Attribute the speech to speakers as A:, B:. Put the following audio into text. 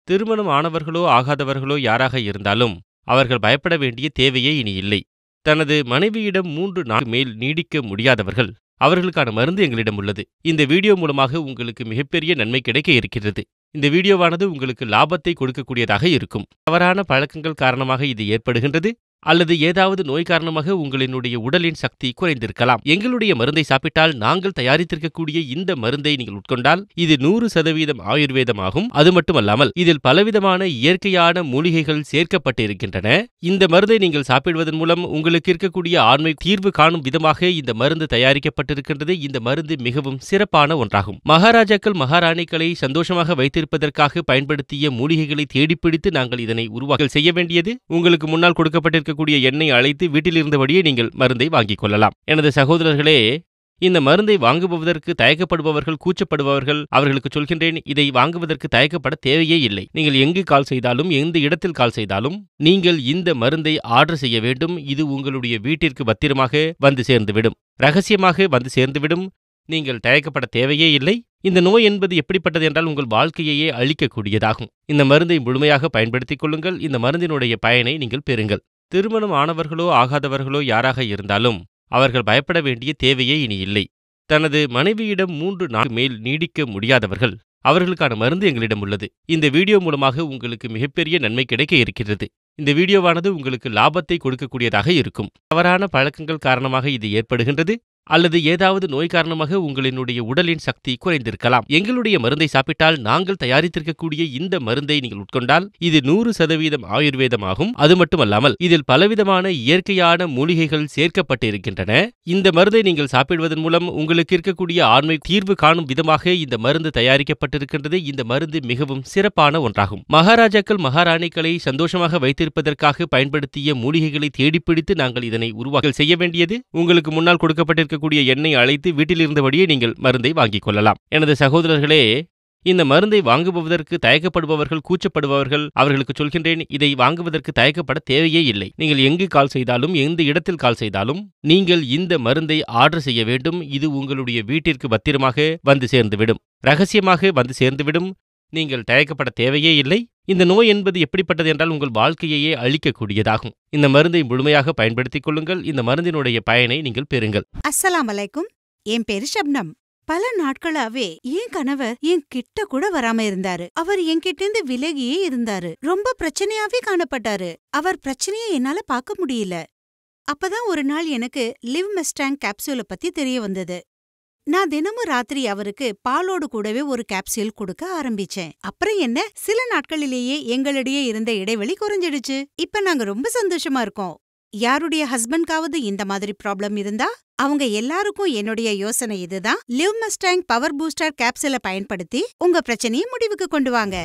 A: திருமணம் ஆனவர்களோ ஆகாதவர்களோ யாராக இருந்தாலும் அவர்கள் பயப்பட வேண்டிய தேவையே இனி இல்லை. தனது மனைவியிடம் 3 நாள் மேல் நீடிக்க முடியாதவர்கள், அவர்களுக்கான மருந்து எங்களிடம் உள்ளது. இந்த வீடியோ மூலமாக உங்களுக்கு மிகப்பெரிய நன்மை கிடைக்க இருக்கிறது. இந்த வீடியோவானது உங்களுக்கு லாபத்தை கொடுக்கக்கூடியதாக இருக்கும். தவறான பழக்கங்கள் காரணமாக இது ஏற்படுகின்றது, அல்லது ஏதாவது நோய் காரணமாக உங்களினுடைய உடலின் சக்தி குறைந்திருக்கலாம். எங்களுடைய மருந்தை சாப்பிட்டால் நாங்கள் தயாரித்திருக்கக்கூடிய இந்த மருந்தை நீங்கள் உட்கொண்டால் இது 100% ஆயுர்வேதமாகும். அது மட்டுமல்லாமல் இதில் பலவிதமான இயற்கையான மூலிகைகள் சேர்க்கப்பட்டு இருக்கின்றன. இந்த மருந்தை நீங்கள் சாப்பிடுவதன் மூலம் உங்களுக்கு இருக்கக்கூடிய ஆண்மை தீர்வு காணும் விதமாக இந்த மருந்து தயாரிக்கப்பட்டிருக்கின்றது. இந்த மருந்து மிகவும் சிறப்பான ஒன்றாகும். மகாராஜாக்கள் மகாராணிகளை சந்தோஷமாக வைத்திருப்பதற்காக பயன்படுத்திய மூலிகைகளை தேடிப்பிடித்து நாங்கள் இதனை உருவாக்க செய்ய வேண்டியது உங்களுக்கு முன்னால் கொடுக்கப்பட்டிருக்க எண்ணெய் அழைத்து வீட்டில் இருந்தபடியே நீங்கள் மருந்தை வாங்கிக் கொள்ளலாம். எனது சகோதரர்களே, இந்த மருந்தை வாங்குவதற்கு தயக்கப்படுபவர்கள், கூச்சப்படுபவர்கள், அவர்களுக்கு சொல்கின்றேன், இதை வாங்குவதற்கு தயக்கப்பட தேவையே இல்லை. நீங்கள் எங்கு கால் செய்தாலும், எந்த இடத்தில் கால் செய்தாலும் நீங்கள் இந்த மருந்தை ஆர்டர் செய்ய வேண்டும். இது உங்களுடைய வீட்டிற்கு பத்திரமாக வந்து சேர்ந்துவிடும், ரகசியமாக வந்து சேர்ந்துவிடும். நீங்கள் தயக்கப்பட தேவையே இல்லை. இந்த நோய் என்பது எப்படிப்பட்டது என்றால் உங்கள் வாழ்க்கையையே அழிக்கக்கூடியதாகும். இந்த மருந்தை முழுமையாக பயன்படுத்திக் கொள்ளுங்கள். இந்த மருந்தினுடைய பயனை நீங்கள் பெறுங்கள். திருமணம் ஆனவர்களோ ஆகாதவர்களோ யாராக இருந்தாலும் அவர்கள் பயப்பட வேண்டிய தேவையே இனி இல்லை. தனது மனைவியிடம் 3 நாள் மேல் நீடிக்க முடியாதவர்கள், அவர்களுக்கான மருந்து எங்களிடம் உள்ளது. இந்த வீடியோ மூலமாக உங்களுக்கு மிகப்பெரிய நன்மை கிடைக்க இருக்கிறது. இந்த வீடியோவானது உங்களுக்கு லாபத்தை கொடுக்கக்கூடியதாக இருக்கும். தவறான பழக்கங்கள் காரணமாக இது ஏற்படுகின்றது, அல்லது ஏதாவது நோய் காரணமாக உங்களினுடைய உடலின் சக்தி குறைந்திருக்கலாம். எங்களுடைய மருந்தை சாப்பிட்டால் நாங்கள் தயாரித்திருக்கக்கூடிய இந்த மருந்தை நீங்கள் உட்கொண்டால் இது 100% ஆயுர்வேதமாகும். அது மட்டுமல்லாமல் இதில் பலவிதமான இயற்கையான மூலிகைகள் சேர்க்கப்பட்டு இருக்கின்றன. இந்த மருந்தை நீங்கள் சாப்பிடுவதன் மூலம் உங்களுக்கு இருக்கக்கூடிய ஆண்மை தீர்வு காணும் விதமாக இந்த மருந்து தயாரிக்கப்பட்டிருக்கின்றது. இந்த மருந்து மிகவும் சிறப்பான ஒன்றாகும். மகாராஜாக்கள் மகாராணிகளை சந்தோஷமாக வைத்திருப்பதற்காக பயன்படுத்திய மூலிகைகளை தேடிப்பிடித்து நாங்கள் இதனை உருவாக்க செய்ய வேண்டியது உங்களுக்கு முன்னால் கொடுக்கப்பட்டிருக்க எண்ணெய் அழைத்து வீட்டில் இருந்தபடியே நீங்கள் மருந்தை வாங்கிக் கொள்ளலாம். எனது சகோதரர்களே, இந்த மருந்தை வாங்குவதற்கு தயக்கப்படுபவர்கள், கூச்சப்படுபவர்கள், அவர்களுக்கு சொல்கின்றேன், இதை வாங்குவதற்கு தயக்கப்பட தேவையே இல்லை. நீங்கள் எங்கு கால் செய்தாலும், எந்த இடத்தில் கால் செய்தாலும் நீங்கள் இந்த மருந்தை ஆர்டர் செய்ய வேண்டும். இது உங்களுடைய வீட்டிற்கு பத்திரமாக வந்து சேர்ந்துவிடும், ரகசியமாக வந்து சேர்ந்துவிடும். நீங்கள் தயக்கப்பட தேவையே இல்லை. இந்த நோய் என்பது எப்படிப்பட்டது என்றால் உங்கள் வாழ்க்கையையே அழிக்கக்கூடியதாகும். இந்த மருந்தை முழுமையாக பயன்படுத்திக் கொள்ளுங்கள். இந்த மருந்தினுடைய பயனை நீங்கள் பெறுங்கள்.
B: அஸ்ஸலாம் அலைக்கும். என் பேரு ஷப்னம். பல நாட்களாவே என் கணவர் என் கிட்ட கூட வராம இருந்தாரு. அவர் என்கிட்ட இருந்து விலகியே இருந்தாரு. ரொம்ப பிரச்சனையாவே காணப்பட்டாரு. அவர் பிரச்சனையை என்னால பார்க்க முடியல. அப்பதான் ஒரு நாள் எனக்கு லிவ்மெஸ்டாங் கேப்சூலை பத்தி தெரிய வந்தது. நான் தினமும் ராத்திரி அவருக்கு பாலோடு கூடவே ஒரு கேப்சூல் கொடுக்க ஆரம்பிச்சேன். அப்புறம் என்ன, சில நாட்களிலேயே எங்களிடையே இருந்த இடைவெளி குறைஞ்சிடுச்சு. இப்ப நாங்க ரொம்ப சந்தோஷமா இருக்கோம். யாருடைய ஹஸ்பண்ட்காவது இந்த மாதிரி ப்ராப்ளம் இருந்தா அவங்க எல்லாருக்கும் என்னுடைய யோசனை இதுதான்: லிவ்மெஸ்டாங் பவர் பூஸ்டர் கேப்சூலை பயன்படுத்தி உங்க பிரச்சனையை முடிவுக்கு கொண்டு வாங்க.